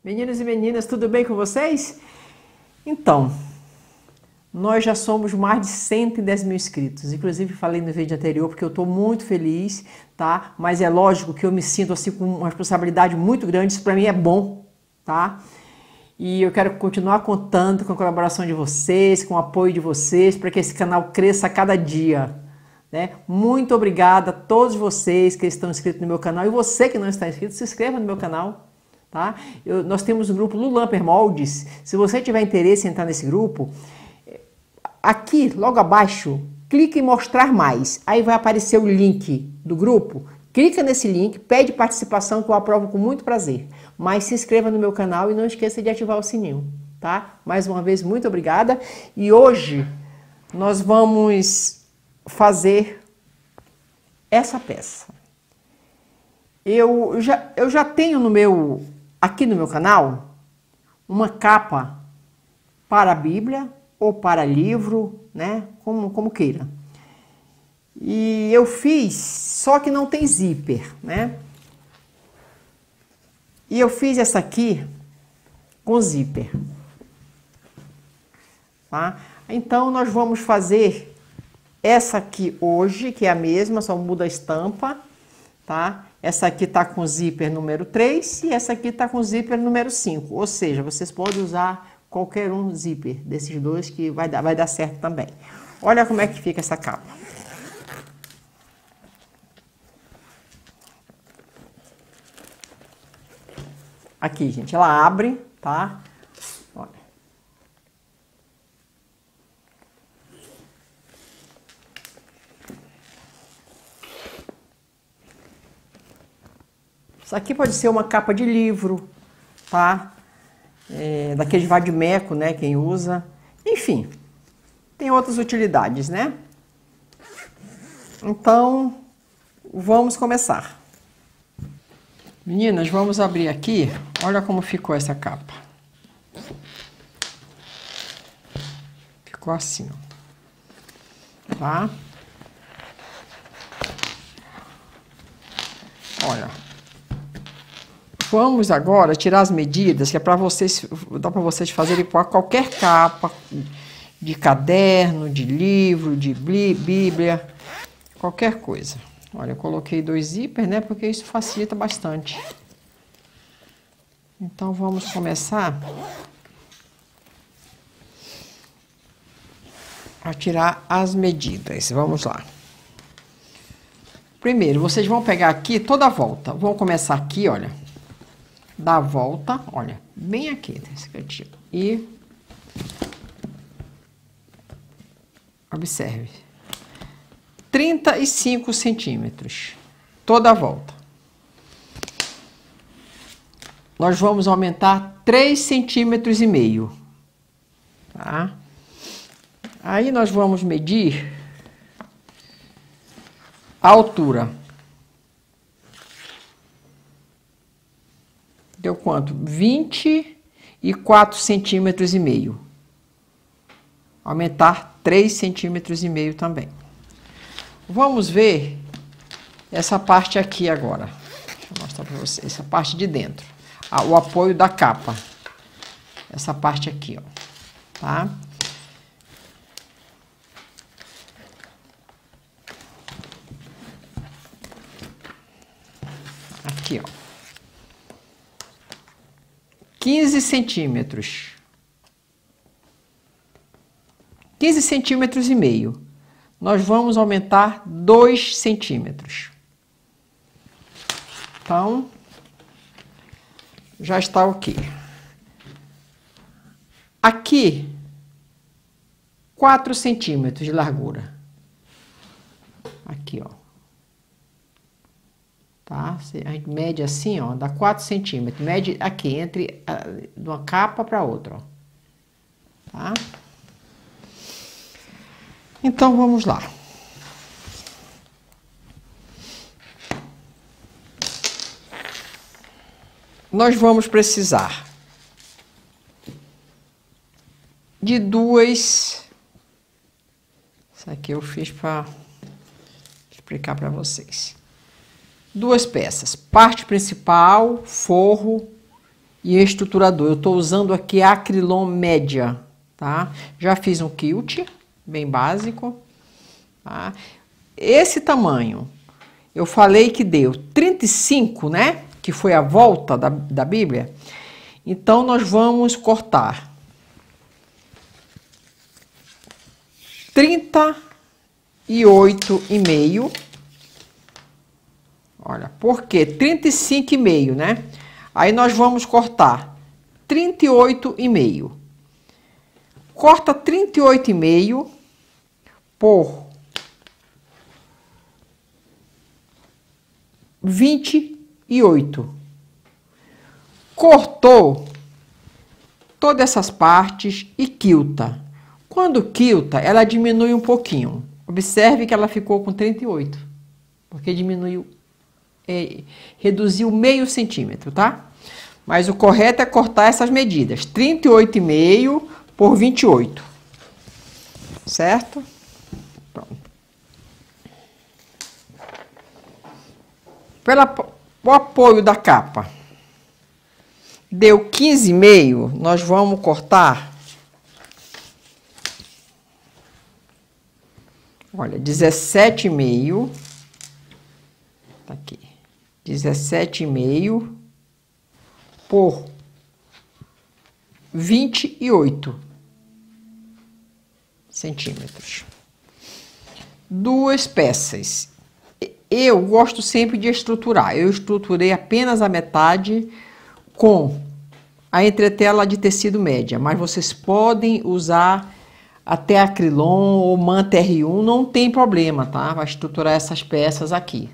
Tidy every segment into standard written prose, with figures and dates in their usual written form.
Meninos e meninas, tudo bem com vocês? Então, nós já somos mais de 110 mil inscritos. Inclusive, falei no vídeo anterior porque eu estou muito feliz, tá? Mas é lógico que eu me sinto assim com uma responsabilidade muito grande. Isso para mim é bom, tá? E eu quero continuar contando com a colaboração de vocês, com o apoio de vocês, para que esse canal cresça a cada dia, né? Muito obrigada a todos vocês que estão inscritos no meu canal. E você que não está inscrito, se inscreva no meu canal. Tá? Nós temos o grupo Lulamper Moldes. Se você tiver interesse em entrar nesse grupo, aqui logo abaixo, clique em mostrar mais. Aí vai aparecer o link do grupo. Clica nesse link, pede participação que eu aprovo com muito prazer. Mas se inscreva no meu canal e não esqueça de ativar o sininho. Tá? Mais uma vez, muito obrigada. E hoje nós vamos fazer essa peça. Eu já tenho aqui no meu canal uma capa para a Bíblia ou para livro, né? Como queira. E eu fiz, só que não tem zíper, né? E eu fiz essa aqui com zíper. Tá? Então nós vamos fazer essa aqui hoje, que é a mesma, só muda a estampa, tá? Essa aqui tá com zíper número 3 e essa aqui tá com zíper número 5. Ou seja, vocês podem usar qualquer um zíper desses dois que vai dar certo também. Olha como é que fica essa capa. Aqui, gente, ela abre, tá? Olha. Isso aqui pode ser uma capa de livro, tá? Daqueles vadimeco, né? Quem usa. Enfim, tem outras utilidades, né? Então, vamos começar. Meninas, vamos abrir aqui. Olha como ficou essa capa. Ficou assim, ó. Tá? Olha. Vamos agora tirar as medidas, que é para vocês, dá para vocês fazerem para qualquer capa, de caderno, de livro, de bíblia, qualquer coisa. Olha, eu coloquei 2 zíper, né, porque isso facilita bastante. Então, vamos começar a tirar as medidas. Vamos lá. Primeiro, vocês vão pegar aqui toda a volta. Vão começar aqui, olha. Dá a volta, olha, bem aqui nesse cantinho. E observe. 35 centímetros. Toda a volta. Nós vamos aumentar 3,5 centímetros. Tá? Aí nós vamos medir a altura. Deu quanto? 24,5 centímetros. Aumentar 3,5 centímetros também. Vamos ver essa parte aqui agora. Deixa eu mostrar para vocês. Essa parte de dentro. O apoio da capa. Essa parte aqui, ó. Tá? Aqui, ó. 15 centímetros. 15,5 centímetros. Nós vamos aumentar 2 centímetros. Então, já está ok. Aqui, 4 centímetros de largura. Aqui, ó. Tá? A gente mede assim, ó, dá 4 centímetros. Mede aqui, entre de uma capa para outra, ó. Tá? Então, vamos lá. Nós vamos precisar de 2... Isso aqui eu fiz para explicar para vocês. 2 peças, parte principal, forro e estruturador. Eu estou usando aqui a Acrylon média, tá? Já fiz um quilt, bem básico, tá? Esse tamanho, eu falei que deu 35, né? Que foi a volta da Bíblia. Então, nós vamos cortar 38,5. Olha, por quê? 35,5, né? Aí nós vamos cortar 38,5. Corta 38,5 por 28. Cortou todas essas partes e quilta. Quando quilta, ela diminui um pouquinho. Observe que ela ficou com 38, porque diminuiu, reduziu meio centímetro, tá? Mas o correto é cortar essas medidas, 38,5 por 28, certo? Pronto. O apoio da capa deu 15,5, nós vamos cortar, olha, 17,5, tá aqui, 17,5 por 28 centímetros. Duas peças. Eu gosto sempre de estruturar. Eu estruturei apenas a metade com a entretela de tecido média, mas vocês podem usar até Acrylon ou manta R1, não tem problema, tá? Vai estruturar essas peças aqui.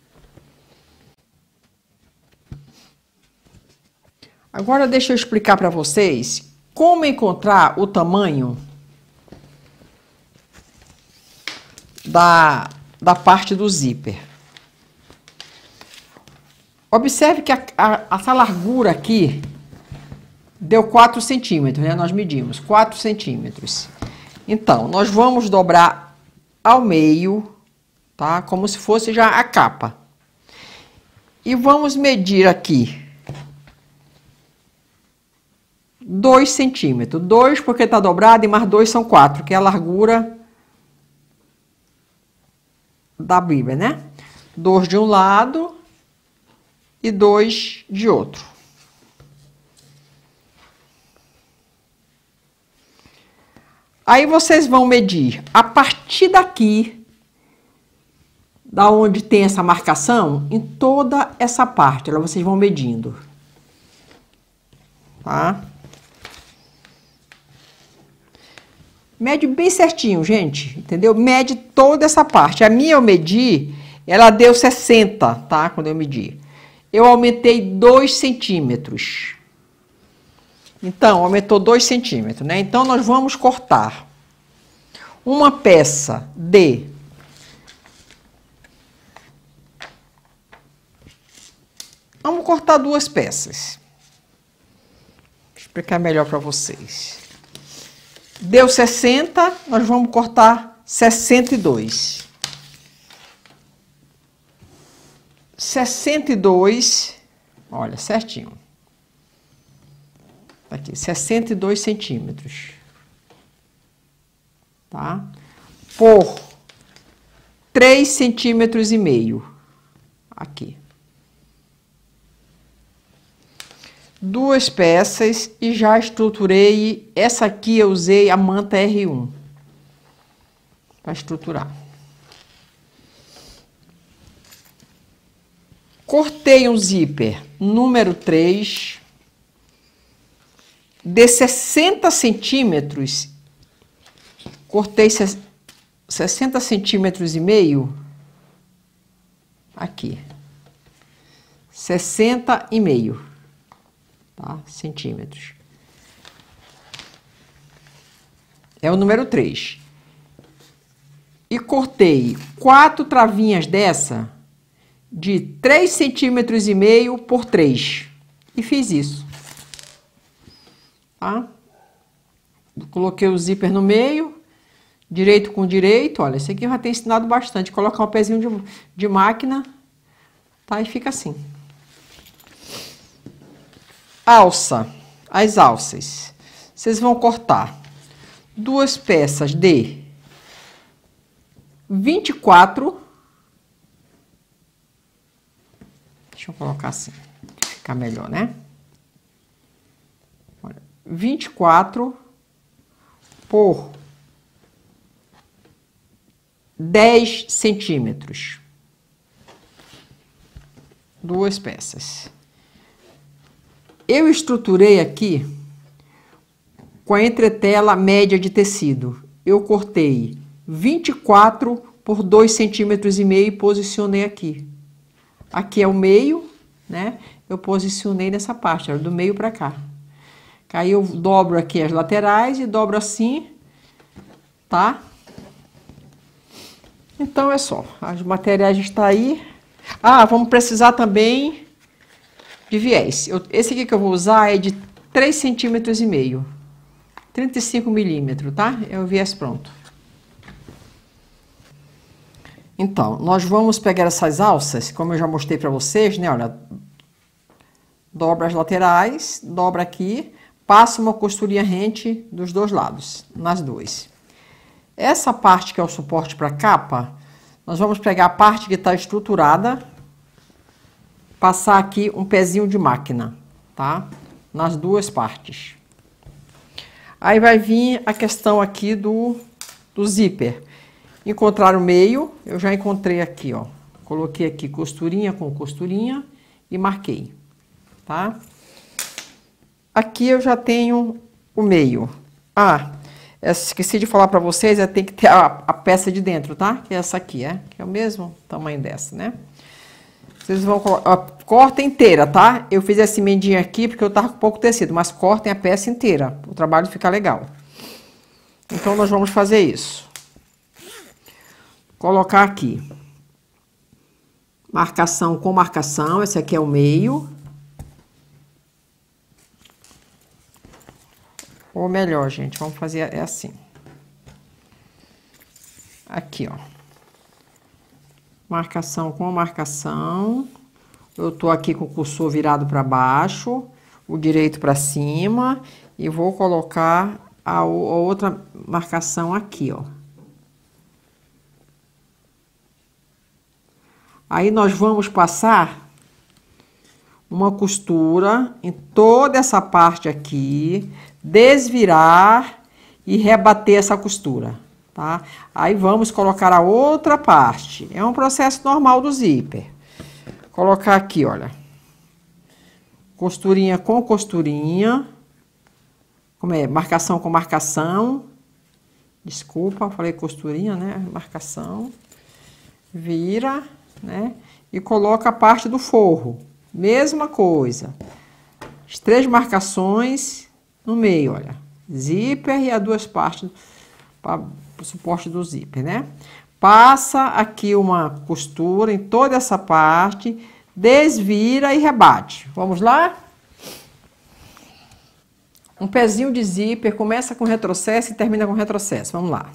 Agora deixa eu explicar para vocês como encontrar o tamanho da parte do zíper. Observe que essa largura aqui deu 4 centímetros, né? Nós medimos 4 centímetros. Então, nós vamos dobrar ao meio, tá? Como se fosse já a capa. E vamos medir aqui 2 centímetros. 2 porque está dobrado e mais 2 são 4, que é a largura da Bíblia, né? 2 de um lado e 2 de outro. Aí vocês vão medir a partir daqui, da onde tem essa marcação, em toda essa parte. Agora vocês vão medindo, tá? Mede bem certinho, gente, entendeu? Mede toda essa parte. A minha eu medi, ela deu 60, tá? Quando eu medi. Eu aumentei 2 centímetros. Então, aumentou 2 centímetros, né? Então, nós vamos cortar uma peça de 2 peças. Vou explicar melhor para vocês. Deu 60, nós vamos cortar 62. 62, olha, certinho. Aqui, 62 centímetros. Tá? Por 3 centímetros e meio. Aqui. 2 peças e já estruturei. Essa aqui eu usei a manta R1 para estruturar. Cortei um zíper número 3 de 60 centímetros. Cortei 60 centímetros e meio. Aqui. 60 e meio. Tá? Centímetros. É o número 3. E cortei 4 travinhas dessa de 3 centímetros e meio por 3. E fiz isso. Tá? Coloquei o zíper no meio, direito com direito. Olha, esse aqui eu já tenho ensinado bastante. Colocar um pezinho de máquina, tá? E fica assim. as alças. Vocês vão cortar 2 peças de 24. Deixa eu colocar assim, ficar melhor, né? Olha, 24 por 10 centímetros. 2 peças. Eu estruturei aqui com a entretela média de tecido. Eu cortei 24 por 2,5 centímetros e posicionei aqui. Aqui é o meio, né? Eu posicionei nessa parte, ó, do meio para cá. Aí eu dobro aqui as laterais e dobro assim, tá? Então é só, os materiais estão aí. Ah, vamos precisar também de viés. Esse aqui que eu vou usar é de 3,5 centímetros, 35 milímetros, tá? É o viés pronto. Então, nós vamos pegar essas alças, como eu já mostrei para vocês, né? Olha, dobra as laterais, dobra aqui, passa uma costurinha rente dos dois lados, nas duas. Essa parte que é o suporte para a capa, nós vamos pegar a parte que está estruturada, passar aqui um pezinho de máquina, tá? Nas duas partes. Aí vai vir a questão aqui do zíper. Encontrar o meio, eu já encontrei aqui, ó. Coloquei aqui costurinha com costurinha e marquei, tá? Aqui eu já tenho o meio. Ah, esqueci de falar para vocês, tem que ter a peça de dentro, tá? Que é essa aqui, que é o mesmo tamanho dessa, né? Vocês vão corta inteira, tá? Eu fiz essa emendinha aqui porque eu tava com pouco tecido, mas cortem a peça inteira, o trabalho fica legal. Então nós vamos fazer isso. Colocar aqui. Marcação com marcação, esse aqui é o meio. Ou melhor, gente, vamos fazer assim. Aqui, ó. Marcação com marcação. Eu tô aqui com o cursor virado para baixo, o direito para cima, e vou colocar a outra marcação aqui, ó. Aí nós vamos passar uma costura em toda essa parte aqui, desvirar e rebater essa costura, tá? Aí vamos colocar a outra parte. É um processo normal do zíper. Colocar aqui, olha. Costurinha com costurinha. Como é? Marcação com marcação. Desculpa, falei costurinha, né? Marcação. Vira, né? E coloca a parte do forro. Mesma coisa. As 3 marcações no meio, olha. Zíper e as 2 partes para o suporte do zíper, né? Passa aqui uma costura em toda essa parte, desvira e rebate. Vamos lá? Um pezinho de zíper, começa com retrocesso e termina com retrocesso. Vamos lá.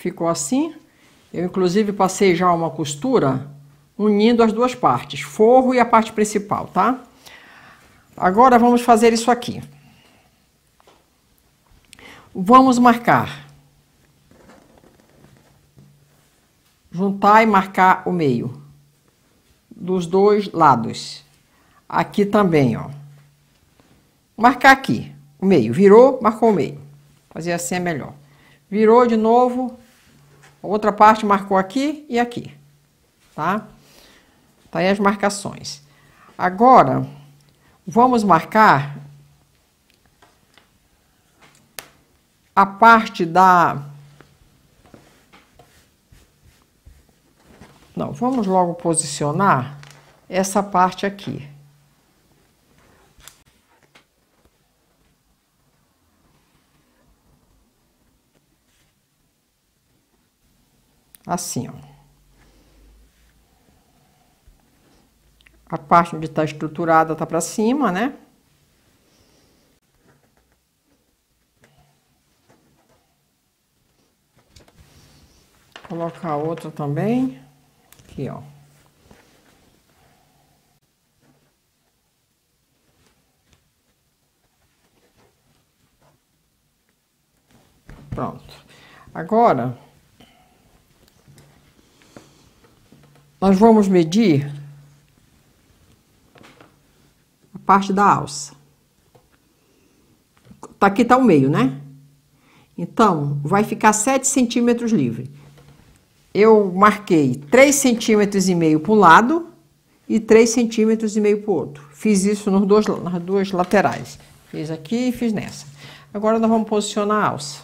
ficou assim. Eu, inclusive, passei já uma costura unindo as duas partes, forro e a parte principal, tá? Agora, vamos fazer isso aqui. Vamos marcar. Juntar e marcar o meio dos dois lados. Aqui também, ó. Marcar aqui o meio. Virou, marcou o meio. Fazer assim é melhor. Virou de novo. Outra parte marcou aqui e aqui. Tá? Tá aí as marcações. Agora, vamos marcar a parte da... Não, vamos logo posicionar essa parte aqui. Assim, ó. A parte onde está estruturada tá para cima, né? Colocar outra também. Aqui, ó. Pronto. Agora, nós vamos medir a parte da alça. Aqui tá o meio, né? Então, vai ficar 7 centímetros livre. Eu marquei 3,5 centímetros para um lado e 3,5 centímetros para o outro. Fiz isso nas duas laterais. Fiz aqui e fiz nessa. Agora nós vamos posicionar a alça.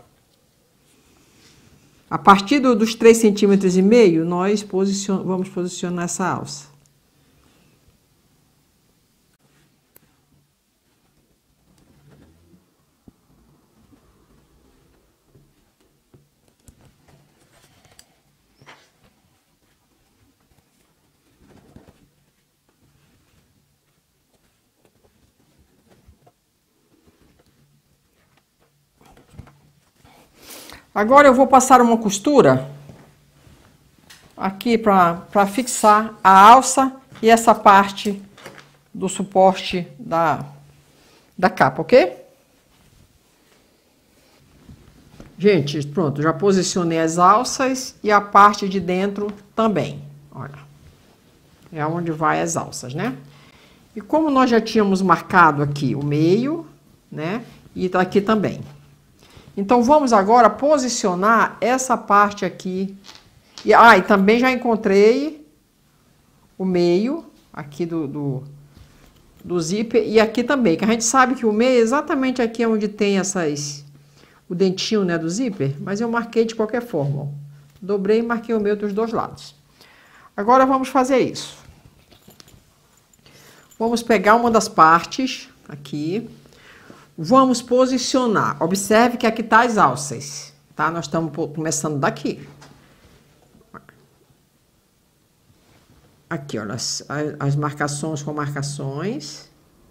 A partir dos 3,5 centímetros, nós vamos posicionar essa alça. Agora eu vou passar uma costura aqui para fixar a alça e essa parte do suporte da capa, ok? Gente, pronto, já posicionei as alças e a parte de dentro também. Olha, é onde vai as alças, né? E como nós já tínhamos marcado aqui o meio, né? E tá aqui também. Então, vamos agora posicionar essa parte aqui. E também já encontrei o meio aqui do zíper e aqui também. Que a gente sabe que o meio é exatamente aqui onde tem o dentinho, né, do zíper. Mas eu marquei de qualquer forma, ó. Dobrei e marquei o meio dos dois lados. Agora, vamos fazer isso. Vamos pegar uma das partes aqui. Vamos posicionar. Observe que aqui tá as alças, tá? Nós estamos começando daqui. Aqui, olha, as marcações com marcações.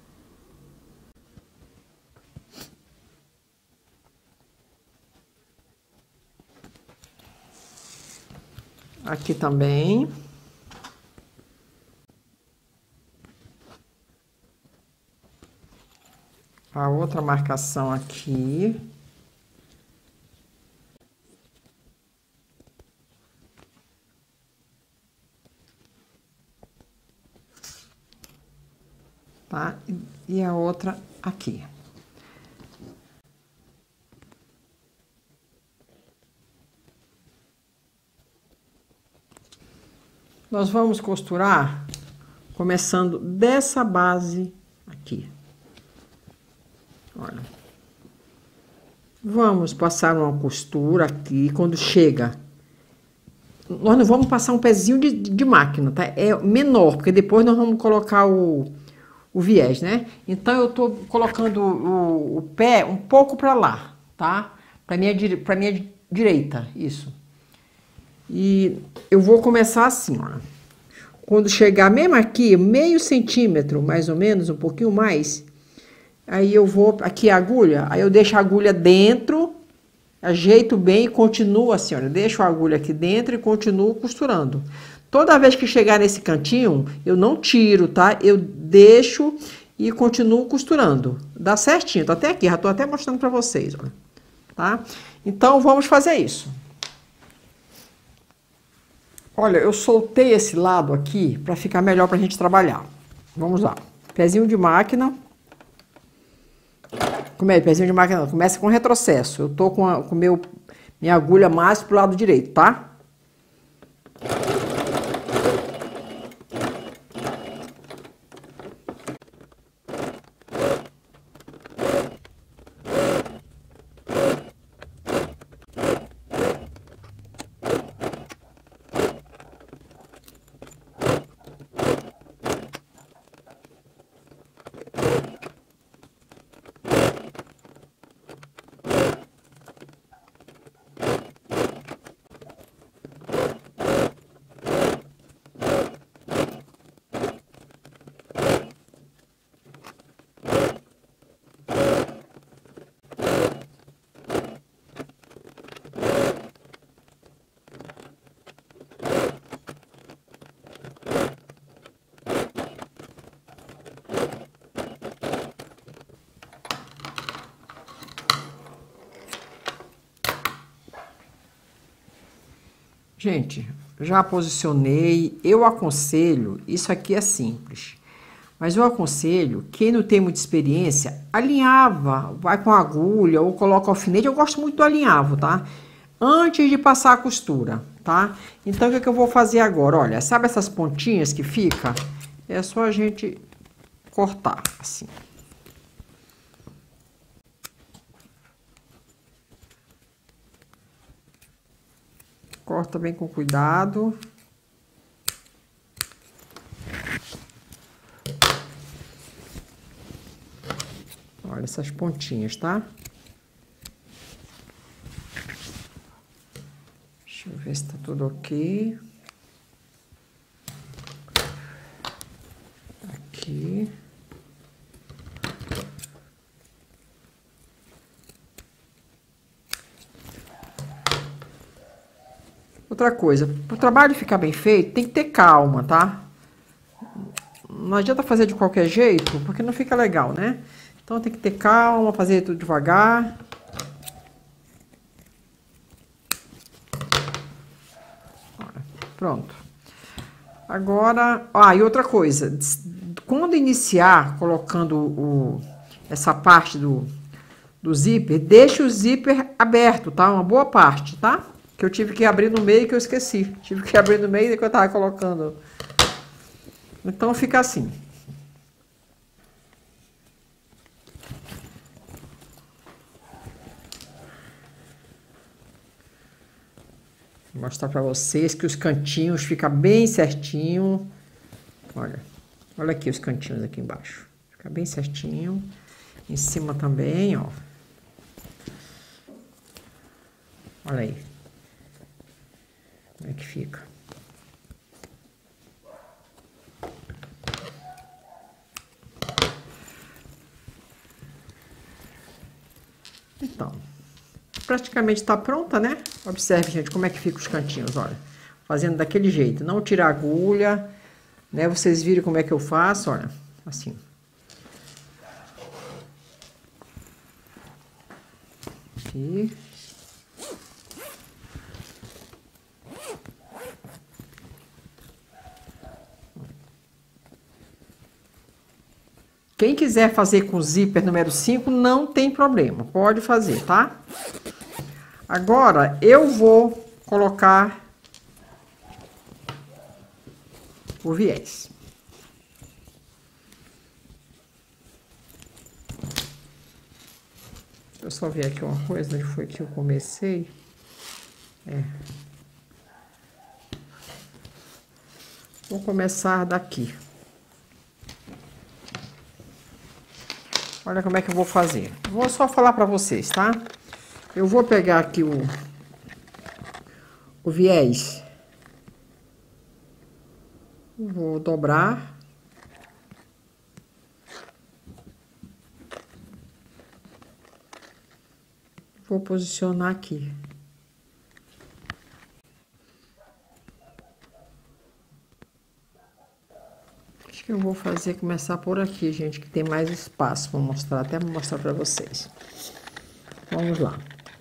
Aqui também. A outra marcação aqui. Tá? E a outra aqui. Nós vamos costurar começando dessa base aqui. Olha, vamos passar uma costura aqui. Quando chega, nós não vamos passar um pezinho de máquina, tá? É menor, porque depois nós vamos colocar o viés, né? Então, eu tô colocando o pé um pouco para lá, tá? Para minha direita, isso. E eu vou começar assim, ó. Quando chegar mesmo aqui, meio centímetro, mais ou menos, um pouquinho mais... Aí eu vou, aqui a agulha, aí eu deixo a agulha dentro ajeito bem e continuo assim, olha, deixo a agulha aqui dentro e continuo costurando. Toda vez que chegar nesse cantinho, eu não tiro, tá? Eu deixo e continuo costurando. Dá certinho, tá até aqui, já tô até mostrando pra vocês, olha, tá? Então, vamos fazer isso. Olha, eu soltei esse lado aqui pra ficar melhor pra gente trabalhar. Vamos lá. Pezinho de máquina. Pezinho de máquina não, começa com retrocesso. Eu tô com minha agulha mais pro lado direito, tá? Gente, já posicionei, eu aconselho, isso aqui é simples, mas eu aconselho, quem não tem muita experiência, alinhava, vai com agulha ou coloca alfinete, eu gosto muito do alinhavo, tá? Antes de passar a costura, tá? Então, o que eu vou fazer agora? Olha, sabe essas pontinhas que fica? É só a gente cortar, assim. Corta bem com cuidado. Olha essas pontinhas, tá? Deixa eu ver se tá tudo ok. Aqui. Outra coisa, para o trabalho ficar bem feito, tem que ter calma, tá? Não adianta fazer de qualquer jeito, porque não fica legal, né? Então tem que ter calma, fazer tudo devagar. Pronto. Agora, e outra coisa, quando iniciar colocando essa parte do zíper, deixa o zíper aberto, tá? Uma boa parte, tá? Que eu tive que abrir no meio que eu esqueci. Tive que abrir no meio que eu tava colocando. Então fica assim. Vou mostrar pra vocês que os cantinhos ficam bem certinho. Olha aqui os cantinhos aqui embaixo. Fica bem certinho. Em cima também, ó. Olha aí. Como é que fica? Então, praticamente está pronta, né? Observe, gente, como é que fica os cantinhos, olha. Fazendo daquele jeito, não tirar a agulha, né? Vocês viram como é que eu faço, olha, assim. Aqui. Quem quiser fazer com zíper número 5, não tem problema, pode fazer, tá? Agora, eu vou colocar o viés. Deixa eu só ver aqui uma coisa, onde foi que eu comecei. Vou começar daqui. Olha como é que eu vou fazer. Vou só falar pra vocês, tá? Eu vou pegar aqui o viés. Vou dobrar. vou posicionar aqui. Acho que eu vou começar por aqui, gente, que tem mais espaço. Vou mostrar, até vou mostrar pra vocês. Vamos lá.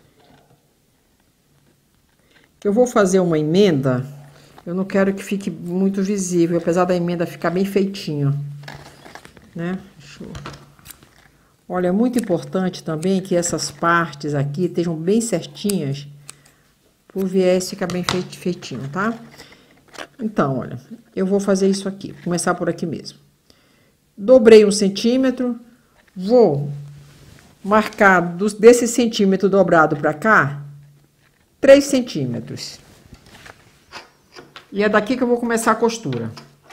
Eu vou fazer uma emenda. Eu não quero que fique muito visível, apesar da emenda ficar bem feitinho, né? Olha, é muito importante também que essas partes aqui estejam bem certinhas, pro viés ficar bem feitinho, tá? Então, olha, eu vou fazer isso aqui, vou começar por aqui mesmo. Dobrei 1 centímetro, vou marcar desse centímetro dobrado pra cá, 3 centímetros. E é daqui que eu vou começar a costura.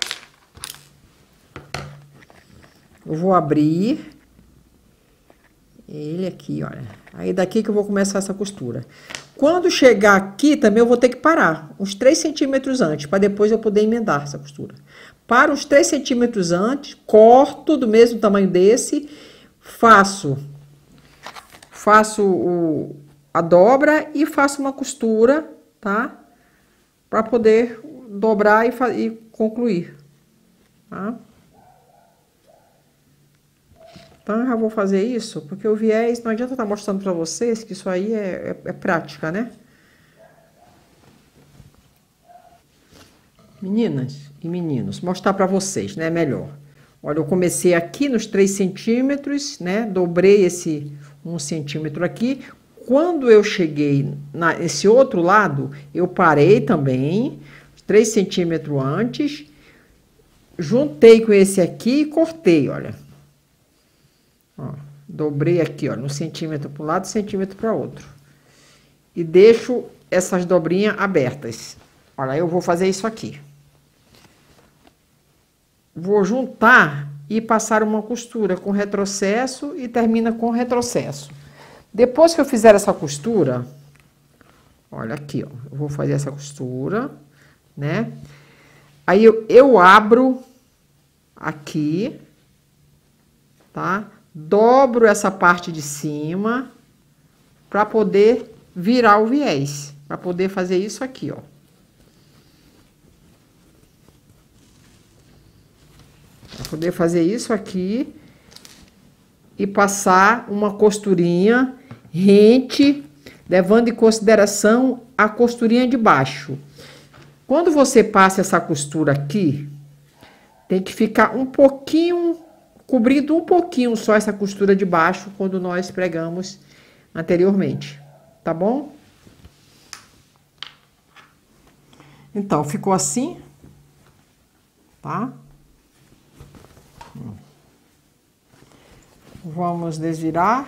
Eu vou abrir ele aqui, olha. Aí daqui que eu vou começar essa costura. Quando chegar aqui, também eu vou ter que parar uns 3 centímetros antes, para depois eu poder emendar essa costura. Paro uns 3 centímetros antes, corto do mesmo tamanho desse, faço a dobra e faço uma costura, tá? Para poder dobrar e concluir, tá? Então, eu já vou fazer isso, porque o viés, não adianta estar mostrando para vocês que isso aí é prática, né? Meninas e meninos, mostrar para vocês, né? Melhor. Olha, eu comecei aqui nos 3 centímetros, né? Dobrei esse 1 centímetro aqui. Quando eu cheguei nesse outro lado, eu parei também, 3 centímetros antes, juntei com esse aqui e cortei, olha. Ó, dobrei aqui, ó, 1 centímetro para um lado, 1 centímetro para outro. E deixo essas dobrinhas abertas. Olha, eu vou fazer isso aqui. Vou juntar e passar uma costura com retrocesso e termina com retrocesso. Depois que eu fizer essa costura, olha aqui, ó, eu vou fazer essa costura, né? Aí eu abro aqui, tá? Dobro essa parte de cima para poder virar o viés, para poder fazer isso aqui, ó. Para poder fazer isso aqui e passar uma costurinha rente, levando em consideração a costurinha de baixo. Quando você passa essa costura aqui, tem que ficar um pouquinho, cobrindo um pouquinho só essa costura de baixo quando nós pregamos anteriormente, tá bom? Então, ficou assim, tá? Vamos desvirar.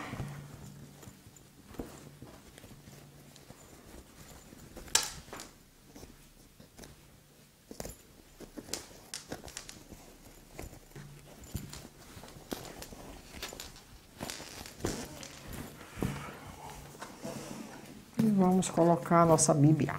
E vamos colocar a nossa bíblia.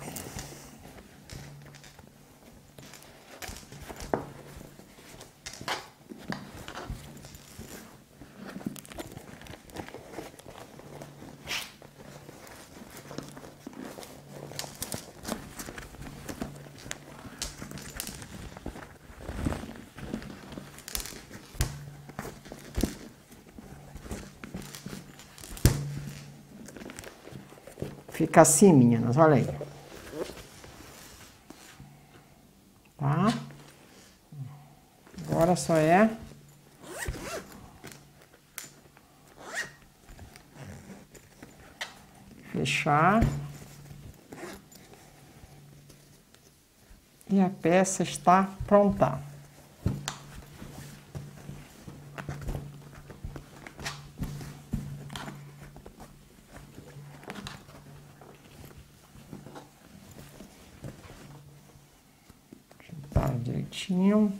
Fica assim, meninas, olha aí. Tá? Agora só é fechar. E a peça está pronta. Direitinho.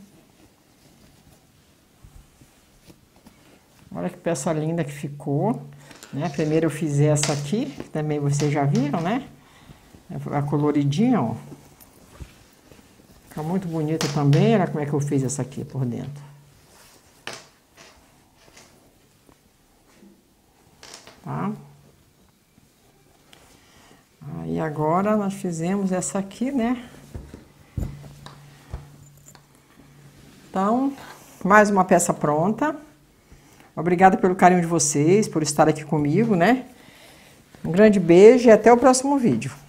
Olha que peça linda que ficou, né? Primeiro eu fiz essa aqui, que também vocês já viram, né? A coloridinha, ó. Fica muito bonita também. Olha como é que eu fiz essa aqui por dentro. Tá? agora nós fizemos essa aqui, né? Então, mais uma peça pronta. Obrigada pelo carinho de vocês, por estar aqui comigo, né? Um grande beijo e até o próximo vídeo.